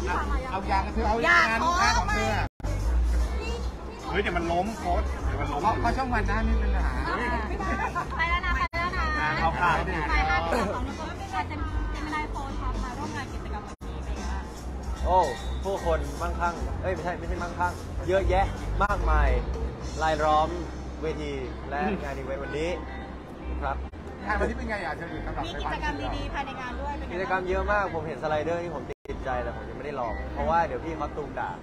เอายางกันเถอะเอายางของเธอเฮ้ยเดี๋ยวมันล้มโค้ชเดี๋ยวมันล้มเพราะช่องวันนั้นนี่เป็นปัญหาไปแล้วนะเขาขาดไปแล้วของเราก็ไม่ใช่จะไม่ได้โพสต์ครับมาร่วมงานกิจกรรมวันนี้เป็นไงบ้างโอ้ผู้คนมั่งคั่งไม่ใช่มั่งคั่งเยอะแยะมากมายรายล้อมเวทีและงานอีเวนต์วันนี้ครับงานวันนี้เป็นไงอ่ะเธอมีกิจกรรมดีๆภายในงานด้วยกิจกรรมเยอะมากผมเห็นสไลเดอร์นี่ผมติดใจแต่ผมยังไม่ได้ลองเพราะว่าเดี๋ยวพี่เขาตูมด่า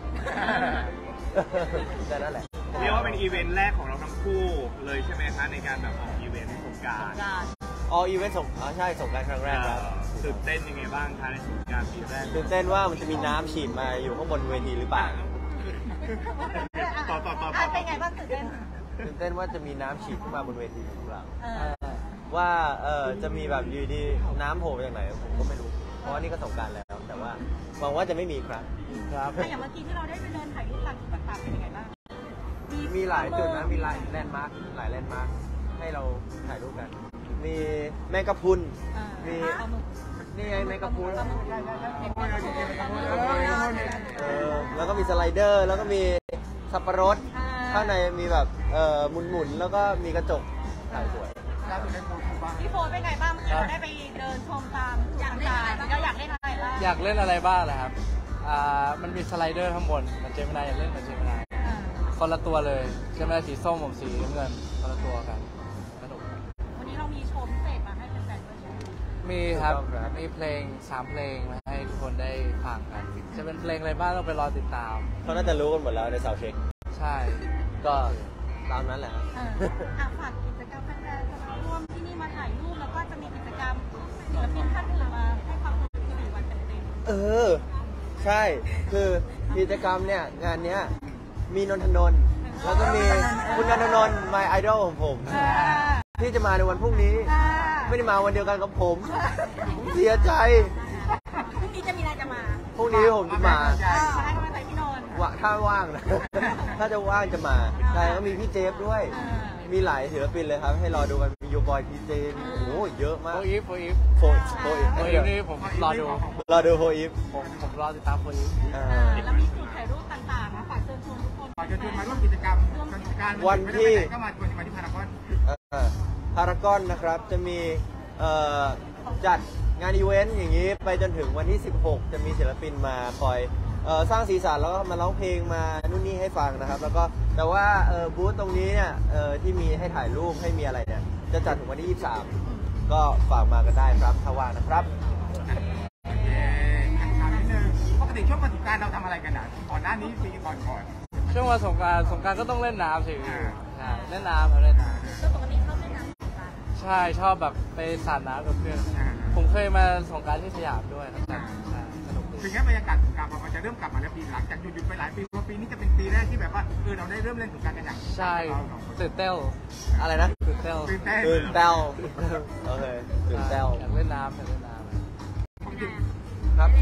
แต่นั่นแหละเรียกว่าเป็นอีเวนต์แรกของเราทั้งคู่เลยใช่ไหมคะในการแบบออกอีเวนต์สงกรานต์อีเวนต์ใช่สงกรานต์ครั้งแรกครับตื่นเต้นยังไงบ้างคะในสงกรานต์ปีแรกตื่นเต้นว่ามันจะมีน้ำฉีดมาอยู่ข้างบนเวทีหรือเปล่าเป็นไงบ้างตื่นเต้นว่าจะมีน้ำฉีดขึ้นมาบนเวทีของเราว่าจะมีแบบอยู่ดีน้ำโผล่มาจากไหนผมก็ไม่รู้เพราะว่านี่ก็สงกรานต์แล้วแต่ว่าหวังว่าจะไม่มีครับอย่างเมื่อกี้ที่เราได้ไปเดินถ่ายรูปต่างๆเป็นยังไงบ้างมีหลายจุดนะมีหลายแลนด์มาร์คให้เราถ่ายรูปกันมีแมงกะพรุนมีนี่ไงแมงกะพรุนแล้วก็มีสไลเดอร์แล้วก็มีสับปะรดข้างในมีแบบหมุนแล้วก็มีกระจกถ่ายสวยพี่โฟเป็นไงบ้างเมื่อกี้เราได้ไปเดินชมตามอยากเล่นอะไรบ้างอยากเล่นอะไรบ้างอยากเล่นอะไรบ้างนะครับมันมีสไลเดอร์ข้างบนมันเจมินายอยากเล่นมันเจมินายคนละตัวเลยเจมินายสีส้มผมสีน้ำเงินคนละตัวกันสนุกวันนี้เรามีโชว์พิเศษมาให้แฟนๆด้วยใช่ไหมมีครับมีเพลง3 เพลงมาให้ทุกคนได้ฟังกันจะเป็นเพลงอะไรบ้างต้องไปรอติดตามเขาน่าจะรู้กันหมดแล้วในซาวด์เช็คใช่ก็ตามนั้นแหละฝากกิจกรรมแฟนๆจะมาร่วมที่นี่มาถ่ายรูปแล้วก็จะมีกิจกรรมศิลปินท่านอื่นมาให้ความรู้ที่4 วันเต็มใช่คือกิจกรรมเนี่ยงานเนี้ยมีนนทนนท์แล้วก็มีคุณนนทนนท์ my idol ของผมที่จะมาในวันพรุ่งนี้ไม่ได้มาวันเดียวกันกับผมเสียใจพรุ่งนี้จะมีอะไรจะมาพรุ่งนี้ผมจะมาให้กำลังใจพี่นนท์ถ้าว่างนะถ้าจะว่างจะมาใช่ก็มีพี่เจฟด้วยมีหลายศิลปินเลยครับให้รอดูกันมียูบอยพีเจโอ้เยอะมากโฟอีฟนี่ผมรอดูโฟอีฟผมรอติดตามโฟอีฟแล้วมีจุดถ่ายรูปต่างๆนะฝากเชิญชวนทุกคนฝากเชิญชวนมาร่วมกิจกรรมวันที่ก็มาที่พารากอนพารากอนนะครับจะมีจัดงานอีเวนต์อย่างนี้ไปจนถึงวันที่16จะมีศิลปินมาคอยสร้างสีสันแล้วก็มาร้องเพลงมานู่นนี่ให้ฟังนะครับแล้วก็แต่ว่าบูธตรงนี้เนี่ยที่มีให้ถ่ายรูปให้มีอะไรเนี่ยจะจัดถึงวันที่23ก็ฝากมากันได้ครับถ้าว่างนะครับถามนิดนึงปกติช่วงวันสงกรานต์เราทำอะไรกันอ่ะก่อนหน้านี้ปีก่อนช่วงวันสงกรานต์ก็ต้องเล่นน้ำสิเล่นน้ำครับเล่นน้ำปกติชอบเล่นน้ำใช่ชอบแบบไปสาดน้ำกับเพื่อนผมเคยมาสงกรานต์ที่สยามด้วยครับถึงแม้บรรยากาศสงกรานต์มันจะเริ่มกลับมาแล้วปีหลังจากหยุดไปหลายปีว่าปีนี้จะเป็นปีแรกที่แบบว่าเราได้เริ่มเล่นสงกรานต์กันอย่างใช่ตื่นเต้นอะไรนะตื่นเต้นโอเคตื่นเต้นอยากเล่นน้ำครับ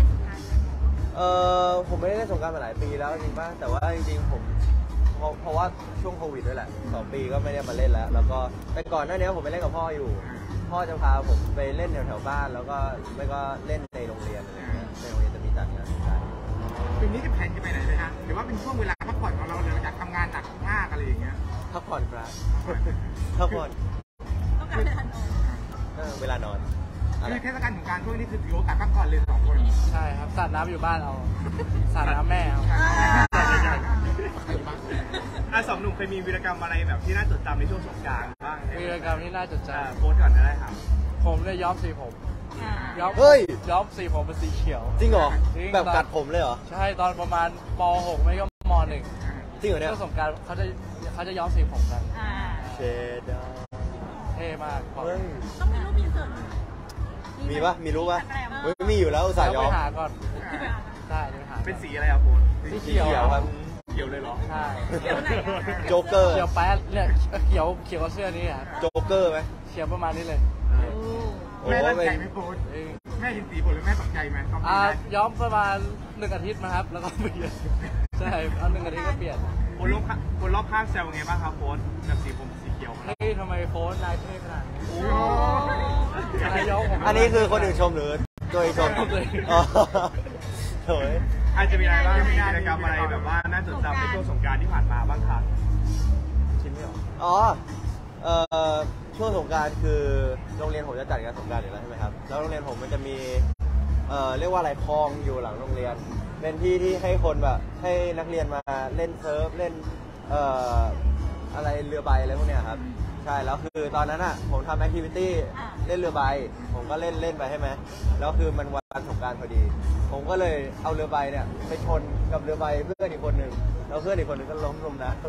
ผมไม่ได้เล่นสงกรานต์มาหลายปีแล้วจริงป่ะแต่ว่าจริงๆผมเพราะว่าช่วงโควิดด้วยแหละ2 ปีก็ไม่ได้มาเล่นแล้วก็แต่ก่อนหน้านี้ผมไปเล่นกับพ่ออยู่พ่อจะพาผมไปเล่นแถวบ้านแล้วก็ไม่ก็เล่นในโรงเรียนอะไรเงี้ยในโรงเรียนจะมีจัดงานปีนี้จะแผนจะไปไหนเลยฮะหรือว่าเป็นช่วงเวลาพักผ่อนของเราเลยจากทำงานหนักมากอะไรอย่างเงี้ยพักผ่อนครับพักผ่อนต้องการเวลานอนคือเทศกาลสงกรานต์ช่วงนี้คือถือโอกาสพักผ่อนเลย2 คนใช่ครับสาดน้ำอยู่บ้านเอาสาดน้ำแม่เอา 2 หนุ่มเคยมีวีรกรรมอะไรแบบที่น่าจดจำในช่วงสงกรานต์บ้างวีรกรรมที่น่าจดจำโพสก่อนได้ครับผมเลยย้อมสีผมย้อมสีผมเป็นสีเขียวจริงเหรอแบบกัดผมเลยเหรอใช่ตอนประมาณป.6 ไม่ก็ม.1 จริงเหรอเนี่ยช่วงสงกรานต์เขาจะย้อมสีผมกันเชดเท่มากต้องมีรูปมีเสิร์ฟมีปะมีรู้ปะมีอยู่แล้วสายย้อมไปหาก่อนได้ไปหาเป็นสีอะไรครับคุณสีเขียวครับเขียวเลยเหรอใช่โจ๊กเกอร์เขียวแป๊ดเนี่ยเขียวกับเสื้อนี้ครับโจ๊กเกอร์ไหมเขียวประมาณนี้เลยแม่ตั้งใจไหมคุณแม่เห็นสีผมหรือแม่ตกใจไหมย้อมประมาณ1 อาทิตย์มาครับแล้วก็เปลี่ยนใช่เอา1 อาทิตย์ก็เปลี่ยนคนรอบข้างแซวไงบ้างครับโพสแบบสีผมสีเขียวเฮ้ยทำไมโพสนายเท่ขนาดนี้อันนี้คือคนอื่นชมหรือโดยชมโอ้ยอาจจะมีอะไรบ้างมีกิจกรรมอะไรแบบว่าน่าจดจำในช่วงสงกรานต์ที่ผ่านมาบ้างครับชิมไม่ออกอ๋อช่วงสงกรานต์คือโรงเรียนผมจะจัดงานสงกรานต์อยู่แล้วใช่ไหมครับแล้วโรงเรียนผมมันจะมีเรียกว่าอะไรคลองอยู่หลังโรงเรียน เป็นที่ที่ให้คนแบบให้นักเรียนมาเล่นเซิร์ฟเล่นอะไรเรือใบอะไรพวกเนี้ยครับใช่แล้วคือตอนนั้นอ่ะผมทำแอคทิวิตี้เล่นเรือใบผมก็เล่นไปใช่ไหมแล้วคือมันวันสงกรานต์พอดี ผมก็เลยเอาเรือใบเนี่ยไปชนกับเรือใบเพื่อนอีกคนหนึ่งแล้วเพื่อนอีกคนหนึ่งก็ล้มลงน้ำ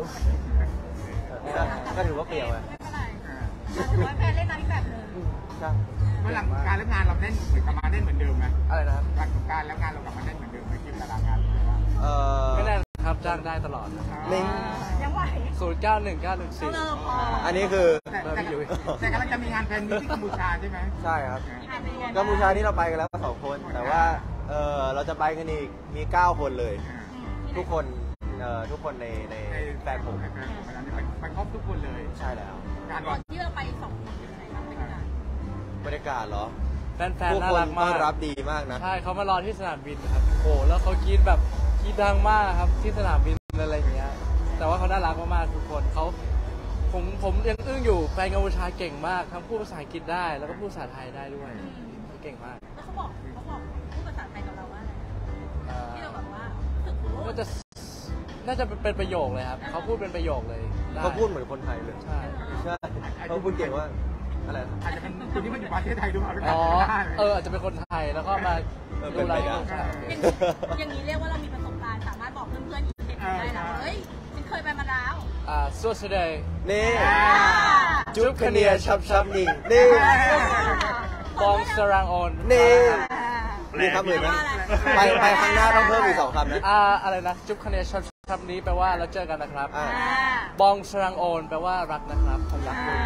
ก็ถือว่าเปลี่ยวไงไม่เป็นไรถือว่าแพ้เล่นน้ำอีกแบบหนึ่งใช่เมื่อหลังการแล้วงานเราเล่นเหมือนกลับมาเล่นเหมือนเดิมไหมอะไรนะครับหลังสงกรานต์แล้วงานเรากลับมาเล่นเหมือนเดิมไหมคิวตารางงานไม่แน่ครับจ้างได้ตลอดนะครับนี่ยังไหว 091914 อันนี้คือแต่กำลังจะมีงานแฟนมีที่กัมพูชาใช่ไหมใช่ครับอ่านไปเรียนกัมพูชาที่เราไปกันแล้ว2 คน แต่ว่าเราจะไปกันอีกมี 9 คนเลย ทุกคนทุกคนในแฟนผมไปครบทุกคนเลยใช่แล้วการก่อนที่เราไป2 ปีอะไรครับเป็นการบรรยากาศเหรอแฟนผู้ๆน่าคนรักต้มาอนกรับดีมากนะใช่เขามารอที่สนามบินครับโอ้แล้วเขากรีดแบบกรีดดังมากครับที่สนามบินอะไรอย่างเงี้ยแต่ว่าเขาน่ารักมากๆทุกคนผมยังอึ้งอยู่แฟนกัมพูชาเก่งมากทั้งพูดภาษาอังกฤษได้แล้วก็พูดภาษาไทยได้ด้วยเก่งมากแล้วเขาบอกพูดภาษาไทยกับเราว่าอะไรที่เราแบบว่าฝึกรู้ก็จะน่าจะเป็นประโยคเลยครับเขาพูดเป็นประโยคเลยได้เขาพูดเหมือนคนไทยเลยใช่ใช่เขาพูดเก่งว่าอะไรนะอาจจะเป็นคนที่มันอยู่ประเทศไทยด้วยหรือเปล่าอ๋ออาจจะเป็นคนไทยแล้วก็มาดูไลฟ์ใช่อย่างนี้เรียกว่าเรามีประสบการณ์สามารถบอกเพื่อนๆอีกเด็กได้แล้วเฮ้ยฉันเคยไปมาแล้วสวัสดีนี่จุ๊บคเนียชับนี่นี่บองสรังออนนี่มีคำอื่นไหมไปข้างหน้าต้องเพิ่มอีก2 คำนะอะไรนะจุ๊บคะแนนชับนี้แปลว่าเราเจอกันนะครับ บองสรังโอนแปลว่ารักนะครับผมรักคุณ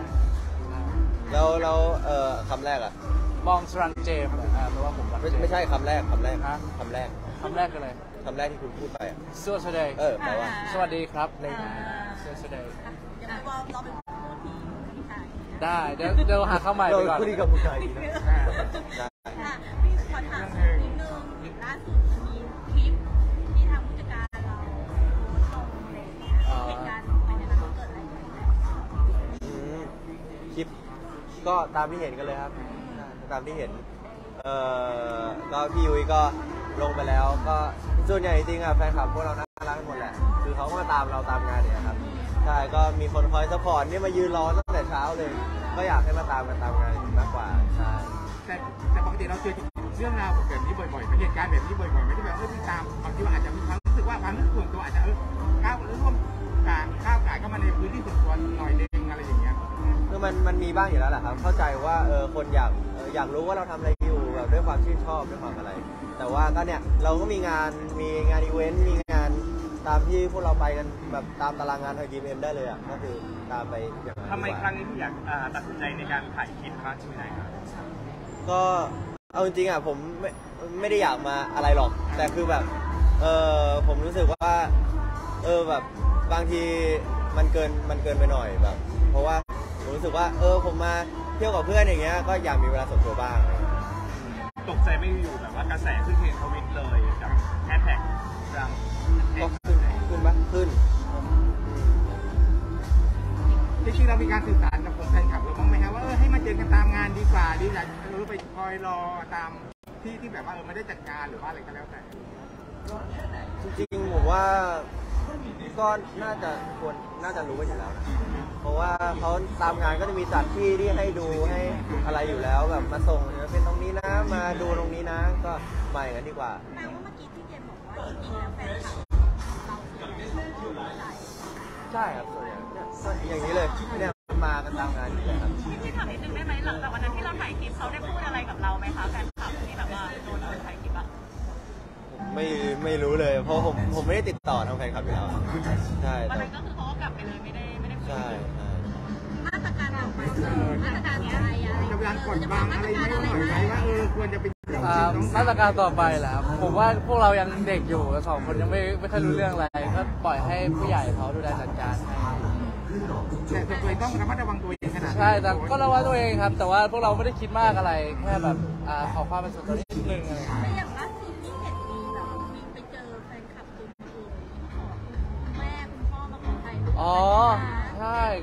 แล้วคำแรกอ่ะบองสรังเจมแปลว่าผมรักเจมไม่ใช่คำแรกฮะคำแรกคำแรกคืออะไรคำแรกที่คุณพูดไปอะสวัสดีแปลว่าสวัสดีครับอะไรอย่างเงี้ยสวัสดีเดี๋ยวเราไปพูดทีพี่ชายได้เดี๋ยวหาข้าวใหม่ไปก่อนพูดดีกับผู้ชายดีนะได้พี่ขอถามนิดนึงเห็นล่าสุดมันมีคลิปที่ทางผู้จัดการเราโพสต์ลงอะไรอย่างเงี้ยเหตุการณ์เป็นยังไงเขาเกิดอะไรขึ้นคลิปก็ตามที่เห็นกันเลยครับ ตามที่เห็นก็พี่ยุ้ยก็ลงไปแล้ว ก็ส่วนใหญ่จริงๆอ่ะแฟนคลับพวกเราน่ารักกันหมดแหละ คือเขาก็มาตามเราตามงานเนี่ยครับ ใช่ ก็มีคนคอยซัพพอร์ตนี่มายืนรอตั้งแต่เช้าเลย ก็อยากให้มาตามกันตามงานมากกว่า ใช่แต่ปกติเราเจอเรื่องราวแบบนี้บ่อยๆเหตุการณ์แบบนี้บ่อยๆไม่ได้แบบที่ตามบางทีว่าอาจจะมีความรู้สึกว่าความรู้สึกส่วนตัวอาจจะก้าวร่วมก้าวไก่เข้ามาในพื้นที่ส่วนตัวหน่อยนึงอะไรอย่างเงี้ยคือมันมีบ้างอยู่แล้วแหละครับ เข้าใจว่าคนอยากรู้ว่าเราทำอะไรอยู่แบบด้วยความชื่นชอบด้วยความอะไร แต่ว่าก็เนี่ยเราก็มีงานอีเวนต์มีงานตามที่พวกเราไปกันแบบตามตารางงานทาง GMM ได้เลยอ่ะก็คือตามไปอย่างนั้นทำไมครั้งนี้ที่อยากตัดสินใจในการถ่ายคลิปครับใช่ไหมครับก็เอาจริงๆอ่ะผมไม่ได้อยากมาอะไรหรอก แต่คือแบบผมรู้สึกว่าแบบบางทีมันเกินไปหน่อยแบบ เพราะว่าผมรู้สึกว่าผมมาเที่ยวกับเพื่อนอย่างเงี้ยก็อยากมีเวลาส่วนตัวบ้างตกใจไม่อยู่แบบว่ากระแสขึ้นเทรนด์ทวิตเลยกับแฮชแท็กรังก็ขึ้นปะขึ้นจริงๆเรามีการสื่อสารกับแฟนคลับเราบ้างไหมครับว่าให้มาเจอกันตามงานดีกว่าดีกว่าไปคอยรอตามที่แบบว่าไม่ได้จัดงานหรือว่าอะไรก็แล้วแต่จริงๆผมว่าก็น่าจะรู้กันอยู่แล้วนะเพราะว่าเขาตามงานก็จะมีจัดที่ให้ดูให้อะไรอยู่แล้วแบบมาส่งเป็นตรงนี้นะมาดูตรงนี้นะก็มาอย่างนั้นดีกว่าแปลว่าเมื่อกี้ที่เจมบอกว่าจริงๆแล้วแฟนคลับเราคือเราใจใช่ครับส่วนใหญ่เนี่ยก็อย่างนี้เลยเนี่ยมากันตามงานอยู่เลยครับพี่ถามนิดนึงได้ไหมหลังจากวันนั้นที่เราถ่ายคลิปเขาได้พูดอะไรกับเราไหมคะแฟนคลับที่แบบว่าโดนถ่ายคลิปอะไม่รู้เลยเพราะผมไม่ได้ติดต่อทางแฟนคลับอยู่แล้วใช่วันนั้นก็คือเขาก็กลับไปเลยไม่ได้คุยใช่มาตรการต่อไปมาตรการอะไรจะพยายามกดบังอะไรไม่หน่อยไหมว่าควรจะเป็นมาตรการต่อไปแหละครับผมว่าพวกเรายังเด็กอยู่2 คนยังไม่ค่อยรู้เรื่องอะไรก็ปล่อยให้ผู้ใหญ่เขาดูแลจัดการให้แต่ตัวเองต้องระมัดระวังตัวเองขนาดใช่แต่ก็ระวังตัวเองครับ แต่ว่าพวกเราไม่ได้คิดมากอะไรแค่แบบขอความเป็นส่วนตัวนิดนึงอะไรแต่อย่างล่าสุดที่เห็นมี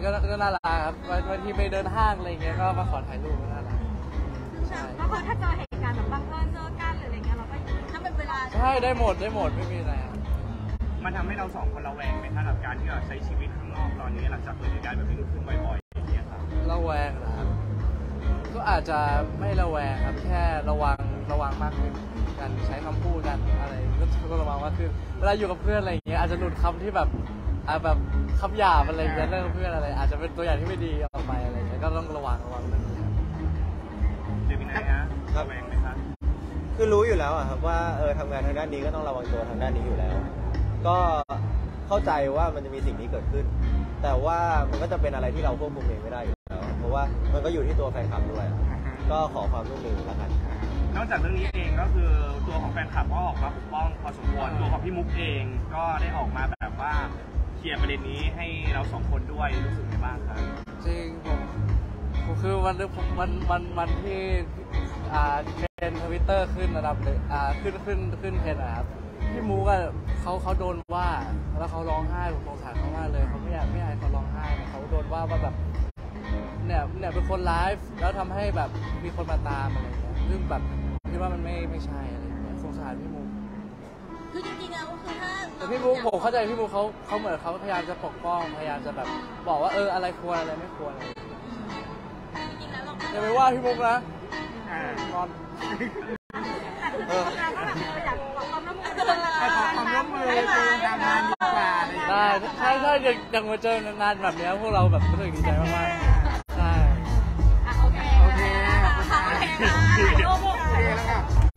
ก็น่ารักครับบางทีไปเดินห้างอะไรเงี้ยก็มาขอถ่ายรูปก็น่ารักก็คือถ้าเจอเหตุการณ์แบบบังเอิญเจอกันหรืออะไรเงี้ยเราก็ถ้าเป็นเวลาใช่ได้หมดไม่มีอะไรครับมันทำให้เราสองคนระแวงไหมคะกับการที่เราใช้ชีวิตข้างนอกตอนนี้หลังจากเกิดเหตุการณ์แบบนี้ขึ้นบ่อยๆอย่างเงี้ยครับระแวงนะครับก็อาจจะไม่ระแวงครับแค่ระวังมากขึ้นการใช้คำพูดกันอะไรก็ระวังมากขึ้นเวลาอยู่กับเพื่อนอะไรอย่างเงี้ยอาจจะหลุดคำที่แบบแบบคำหยาบอะไรอย่างเงี้ยเรื่องเพื่อนอะไรอาจจะเป็นตัวอย่างที่ไม่ดีออกไปอะไรอย่างเงี้ยก็ต้องระวังเรื่องนี้ครับเจมินายฮะระแวงไหมครับคือรู้อยู่แล้วอะครับว่าทำงานทางด้านนี้ก็ต้องระวังตัวทางด้านนี้อยู่แล้ว ก็เข้าใจว่ามันจะมีสิ่งนี้เกิดขึ้น แต่ว่ามันก็จะเป็นอะไรที่เราควบคุมเองไม่ได้อยู่แล้วเพราะว่ามันก็อยู่ที่ตัวแฟนคลับด้วย ก็ขอความร่วมมือแล้วกันนอกจากเรื่องนี้เองก็คือตัวของแฟนคลับก็ออกมาปกป้องพอสมควรตัวของพี่มุกเองก็ได้ออกมาแบบว่าเคลียร์ประเด็นนี้ให้เราสองคนด้วยรู้สึกไงบ้างครับจริงผมคือวันที่เทรนด์ทวิตเตอร์ขึ้นระดับเลยขึ้นเทรนด์นะครับพี่มูก็เขาโดนว่าแล้วเขาร้องไห้ผมสงสารเขามากเลยเขาไม่อยากให้เขาร้องไห้เขาโดนว่าแบบเนี่ยเป็นคนไลฟ์แล้วทำให้แบบมีคนมาตามอะไรเงี้ยซึ่งแบบคิดว่ามันไม่ใช่อะไรเงี้ยสงสารพี่มูคือจริงๆแล้วก็คือถ้าแต่พี่มูผมเข้าใจพี่มูเขาเหมือนเขาพยายามจะปกป้องพยายามจะแบบบอกว่าอะไรควรอะไรไม่ควรอะไรจริงๆแล้วเราอย่าไปว่าพี่มุกนะงอนอยากขอความร่วมมือขอความร่วมมือทำงานดีกว่าอะไรอย่างเงี้ยได้ถ้ายังมาเจองานแบบนี้พวกเราแบบรู้สึกดีใจมากๆใช่โอเคโอเคโอเคค่ะโอเคแล้วก็